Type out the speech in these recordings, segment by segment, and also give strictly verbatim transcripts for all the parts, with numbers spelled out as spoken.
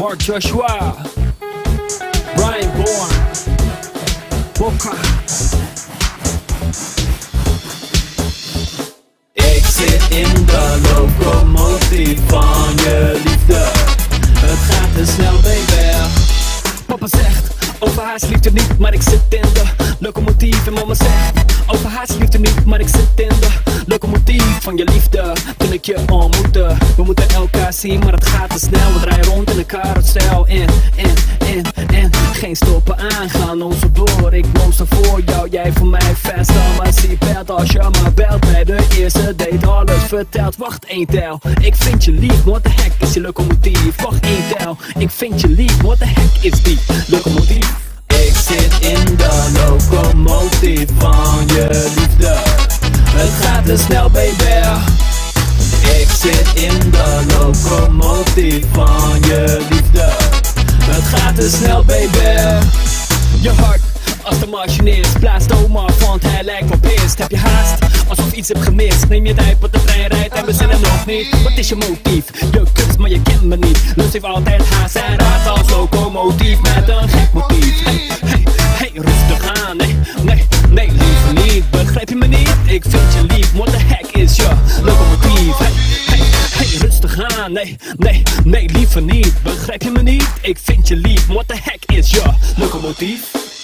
Mark Joshua, Brian Bourne, Boca. Ik zit in de locomotief van je liefde. Het gaat te snel, baby. Papa zegt, over haar liefde niet, maar ik zit in de locomotief. En mama zegt, over haar liefde niet, maar ik zit in de locomotief van je liefde. Toen ik je ontmoette, we moeten elkaar zien, maar het gaat te snel. We draaien rond in een carousel, in, in, in, in. Geen stoppen aan, gaan ons door. Ik monster voor jou, jij voor mij vast. Maar zie belt als je maar belt bij de eerste date. Alles verteld, wacht één tel. Ik vind je lief, what the heck is je locomotief? Wacht één tel, ik vind je lief, what the heck is die locomotief? Ik zit in de locomotief van je liefde. Het gaat te snel, baby. Ik zit in de locomotief van je liefde. Het gaat te snel, baby. Je hart als de machinist blaast oma, want hij lijkt wel pist. Heb je haast, alsof iets hebt gemist. Neem je tijd, want de trein rijdt en we zijn er nog niet. Wat is je motief? Je kust, maar je kent me niet. Lust heeft altijd haast en raad als locomotief met een gek motief. Hey, hey, hey, rustig aan. Nee, nee, nee, liever niet. Begrijp je me niet? Ik vind je lief, what the heck is je locomotief? Hey, hey, hey, rustig aan. Nee, nee, nee, liever niet. Begrijp je me niet? Ik vind je lief, what the heck is je locomotief?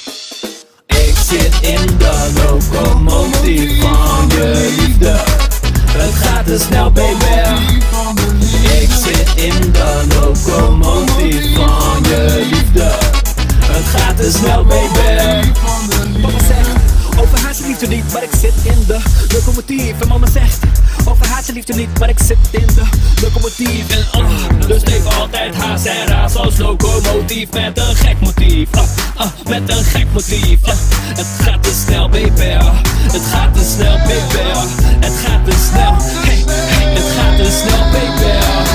Ik zit in de locomotief van je liefde. Het gaat te snel, baby. Ik zit in de locomotief van je liefde. Het gaat te snel, baby. Papa zegt, over haar liefde niet, maar ik zit in de locomotief. En mama zegt, over haar liefde niet, maar ik zit in de locomotief. En oh, dus heeft altijd haast en raas als locomotief met een gek motief. Uh, uh, met een gek motief. Uh, het gaat te snel, baby. Het gaat te snel, baby. Het gaat te snel. Hey, hey, het gaat te snel, baby.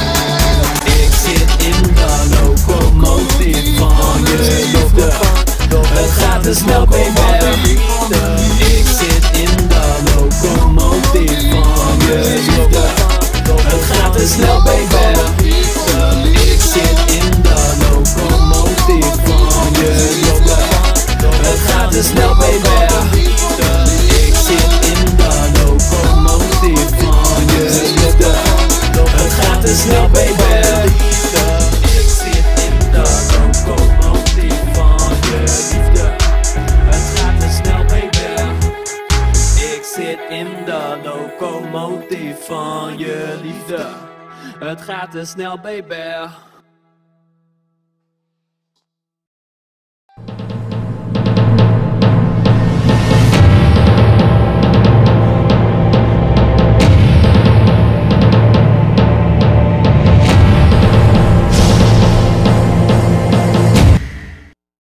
Ik zit in de locomotief van je liefde. Het gaat te snel, baby. Ik zit in de locomotief van je liefde. Het gaat te snel, baby. Ik zit in de locomotief van je liefde. Het gaat te snel, baby. Ik zit in de locomotief van je liefde. Het gaat te snel, baby. Ik zit in de locomotief van je liefde. Het gaat te snel, baby. Ik zit in de locomotief van je liefde. Het gaat te snel, baby.